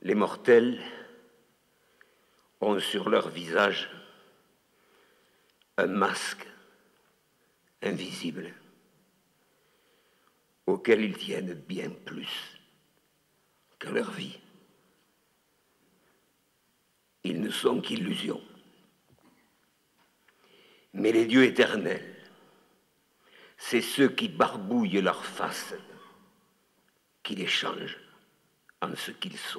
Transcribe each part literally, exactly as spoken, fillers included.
Les mortels ont sur leur visage un masque invisible auquel ils tiennent bien plus que leur vie. Ils ne sont qu'illusions. Mais les dieux éternels, c'est ceux qui barbouillent leur face, qui les changent en ce qu'ils sont.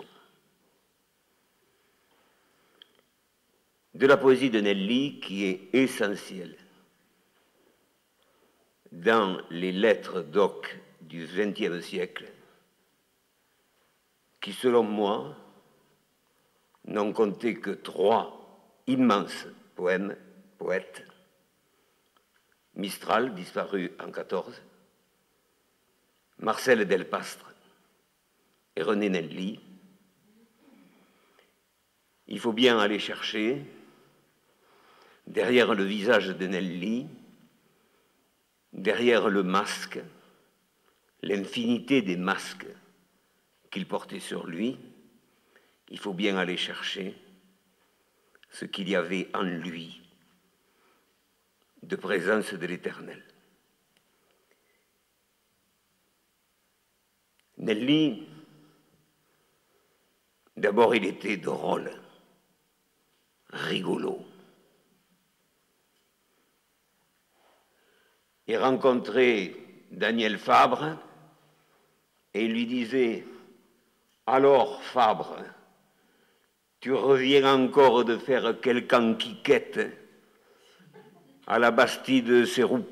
De la poésie de Nelly qui est essentielle dans les lettres d'Oc du vingtième siècle, qui, selon moi, n'ont compté que trois immenses poèmes, poètes, Mistral, disparu en quatorze, Marcel Delpastre et René Nelly. Il faut bien aller chercher, derrière le visage de Nelly, derrière le masque, l'infinité des masques qu'il portait sur lui, il faut bien aller chercher ce qu'il y avait en lui de présence de l'Éternel. Nelly, d'abord il était drôle, rigolo. Il rencontrait Daniel Fabre et il lui disait « Alors, Fabre, tu reviens encore de faire quelque enquiquette à la Bastide de ses roupettes ?»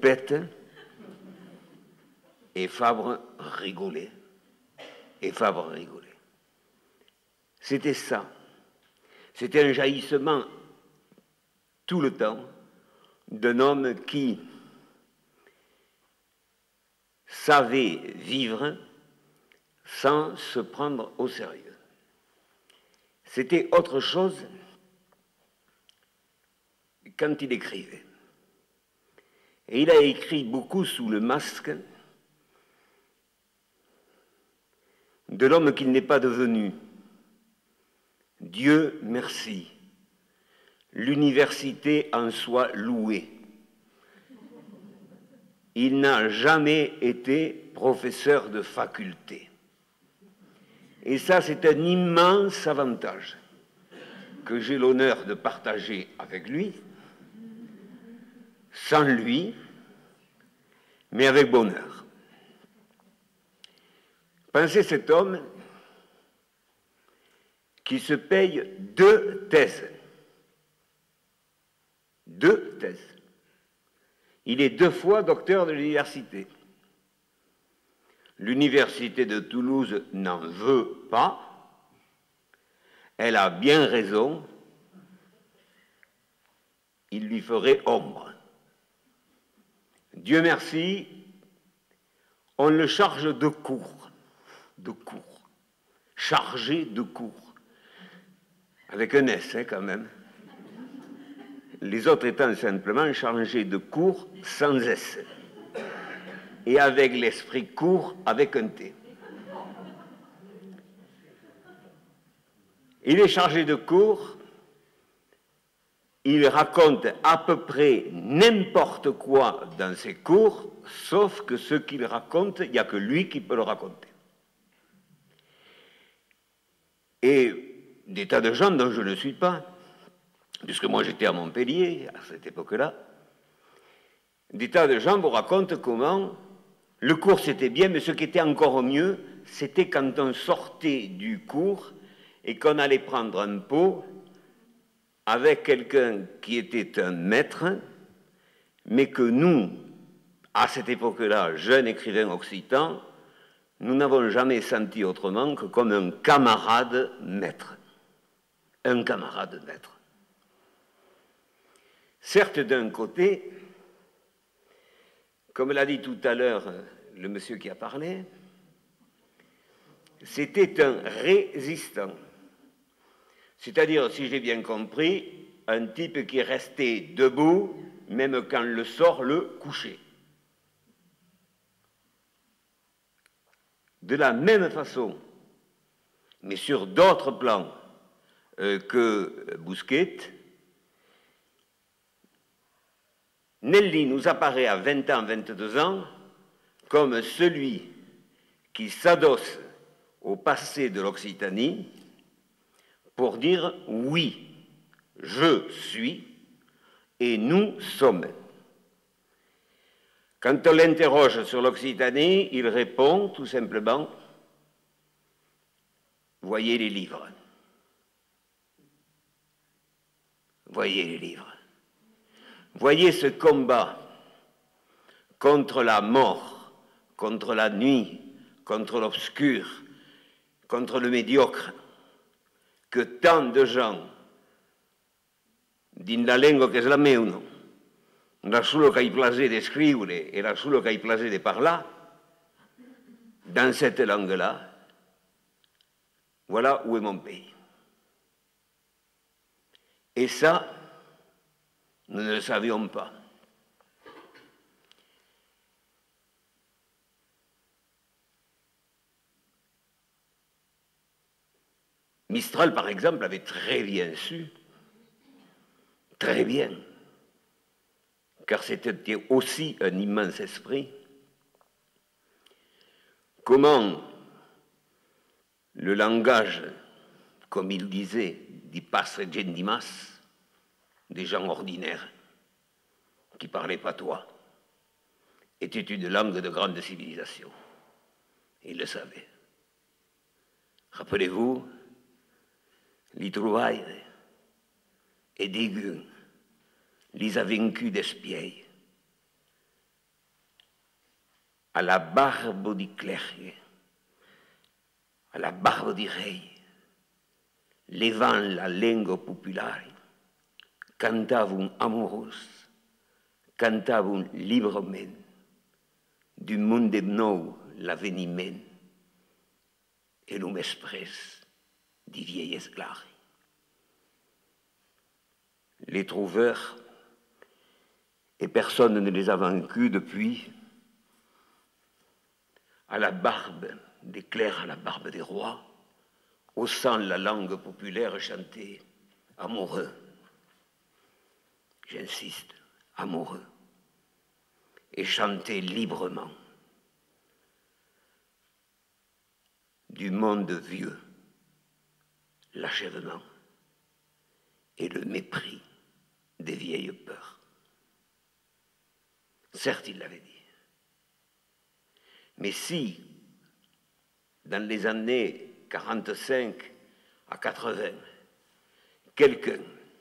Et Fabre rigolait. Et Fabre rigolait. C'était ça. C'était un jaillissement tout le temps d'un homme qui savait vivre sans se prendre au sérieux. C'était autre chose quand il écrivait. Et il a écrit beaucoup sous le masque de l'homme qu'il n'est pas devenu. Dieu merci, l'université en soit louée. Il n'a jamais été professeur de faculté. Et ça, c'est un immense avantage que j'ai l'honneur de partager avec lui, sans lui, mais avec bonheur. Pensez cet homme qui se paye deux thèses. Deux thèses. Il est deux fois docteur de l'université. L'université de Toulouse n'en veut pas. Elle a bien raison. Il lui ferait ombre. Dieu merci, on le charge de cours. De cours. Chargé de cours. Avec un S, hein, quand même. Les autres étant simplement chargés de cours sans S. Et avec l'esprit court avec un T. Il est chargé de cours, il raconte à peu près n'importe quoi dans ses cours, sauf que ce qu'il raconte, il n'y a que lui qui peut le raconter. Et des tas de gens dont je ne suis pas, puisque moi j'étais à Montpellier à cette époque-là, des tas de gens vous racontent comment le cours c'était bien, mais ce qui était encore mieux, c'était quand on sortait du cours et qu'on allait prendre un pot avec quelqu'un qui était un maître, mais que nous, à cette époque-là, jeunes écrivains occitans, nous n'avons jamais senti autrement que comme un camarade maître. Un camarade maître. Certes, d'un côté, comme l'a dit tout à l'heure le monsieur qui a parlé, c'était un résistant. C'est-à-dire, si j'ai bien compris, un type qui restait debout, même quand le sort le couchait. De la même façon, mais sur d'autres plans euh, que Bousquet, Nelly nous apparaît à vingt ans, vingt-deux ans, comme celui qui s'adosse au passé de l'Occitanie pour dire « oui, je suis et nous sommes ». Quand on l'interroge sur l'Occitanie, il répond tout simplement « voyez les livres, voyez les livres, voyez ce combat contre la mort, contre la nuit, contre l'obscur, contre le médiocre, que tant de gens, din la lingua che è la mia, la solo che hai piacere di scrivere e la solo che hai piacere di parlare, dans cette langue-là, voilà où est mon pays. Et ça, nous ne le savions pas. Mistral, par exemple, avait très bien su, très bien, car c'était aussi un immense esprit, comment le langage, comme il disait, di passe gendimas, des gens ordinaires qui ne parlaient pas toi, était une langue de grande civilisation. Il le savait. Rappelez-vous, les trouvailles et Déguin les a vaincus d'espiègles à la barbe di clergue, à la barbe di rei, levant la lingua popolare, cantavano amoros, cantavano librement, du monde nou l'aveniment, et l'homme express des vieilles esclaves. Les trouveurs, et personne ne les a vaincus depuis, à la barbe des clercs, à la barbe des rois, haussant la langue populaire, chantaient amoureux. J'insiste, amoureux. Et chantaient librement du monde vieux, l'achèvement et le mépris des vieilles peurs. Certes, il l'avait dit. Mais si, dans les années quarante-cinq à quatre-vingts, quelqu'un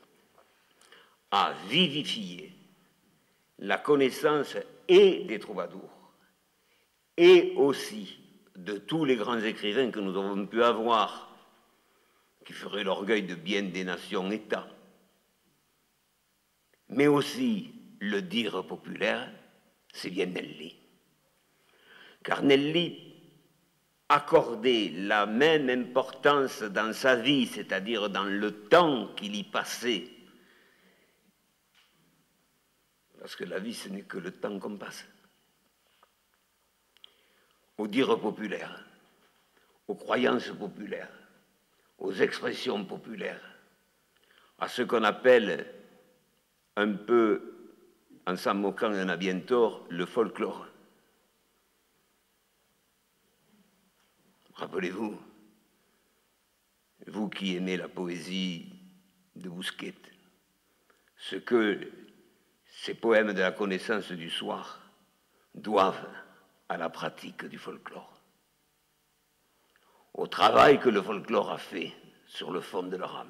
a vivifié la connaissance et des troubadours, et aussi de tous les grands écrivains que nous avons pu avoir, qui feraient l'orgueil de bien des nations-États, mais aussi le dire populaire, c'est bien Nelly. Car Nelly accordait la même importance dans sa vie, c'est-à-dire dans le temps qu'il y passait, parce que la vie, ce n'est que le temps qu'on passe, au dire populaire, aux croyances populaires, aux expressions populaires, à ce qu'on appelle un peu, en s'en moquant, il y en a bien tort, le folklore. Rappelez-vous, vous qui aimez la poésie de Bousquet, ce que ces poèmes de la connaissance du soir doivent à la pratique du folklore, au travail que le folklore a fait sur le fond de leur âme.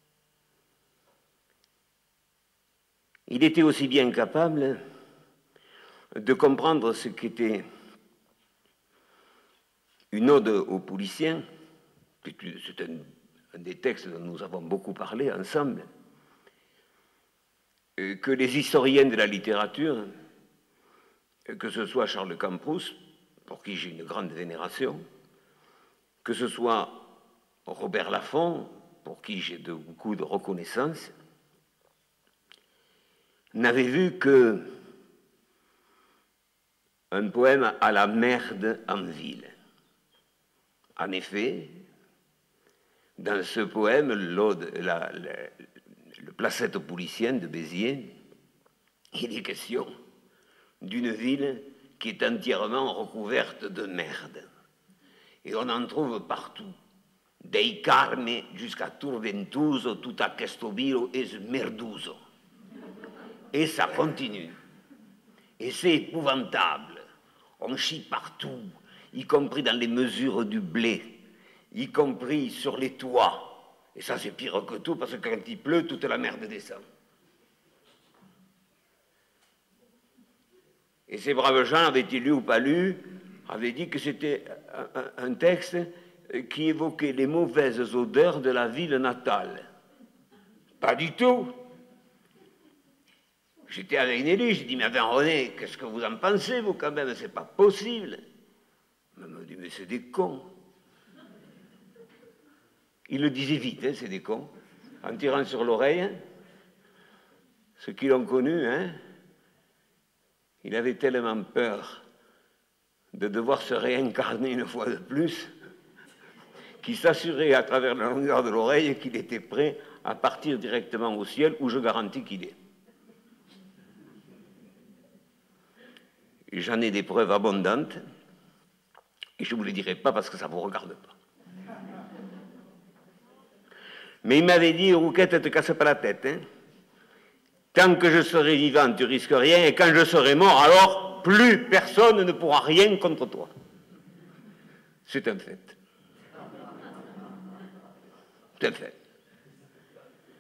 Il était aussi bien capable de comprendre ce qu'était une ode aux policiers, c'est un, un des textes dont nous avons beaucoup parlé ensemble, que les historiens de la littérature, que ce soit Charles Camproust, pour qui j'ai une grande vénération, que ce soit Robert Laffont, pour qui j'ai de, beaucoup de reconnaissance, n'avaient vu que un poème à la merde en ville. En effet, dans ce poème, l'Aude, la, la, le Placette policien de Béziers, il est question d'une ville qui est entièrement recouverte de merde. Et on en trouve partout. Dei Carme jusqu'à Turventuso, tout à Questovilo et Smerduso. Et ça continue. Et c'est épouvantable. On chie partout, y compris dans les mesures du blé, y compris sur les toits. Et ça, c'est pire que tout, parce que quand il pleut, toute la merde descend. Et ces braves gens, avaient-ils lu ou pas lu, avaient dit que c'était un, un texte qui évoquait les mauvaises odeurs de la ville natale. Pas du tout. J'étais avec Nelly, j'ai dit, mais enfin René, qu'est-ce que vous en pensez, vous, quand même? C'est pas possible. Elle m'a dit, mais c'est des cons. Il le disait vite, hein, c'est des cons, en tirant sur l'oreille. Hein. Ceux qui l'ont connu, hein, il avait tellement peur de devoir se réincarner une fois de plus qu'il s'assurait à travers la longueur de l'oreille qu'il était prêt à partir directement au ciel, où je garantis qu'il est. J'en ai des preuves abondantes, et je ne vous les dirai pas parce que ça ne vous regarde pas. Mais il m'avait dit, Rouquette, ne te casse pas la tête. Hein. Tant que je serai vivant, tu risques rien, et quand je serai mort, alors plus personne ne pourra rien contre toi. C'est un fait. C'est un fait.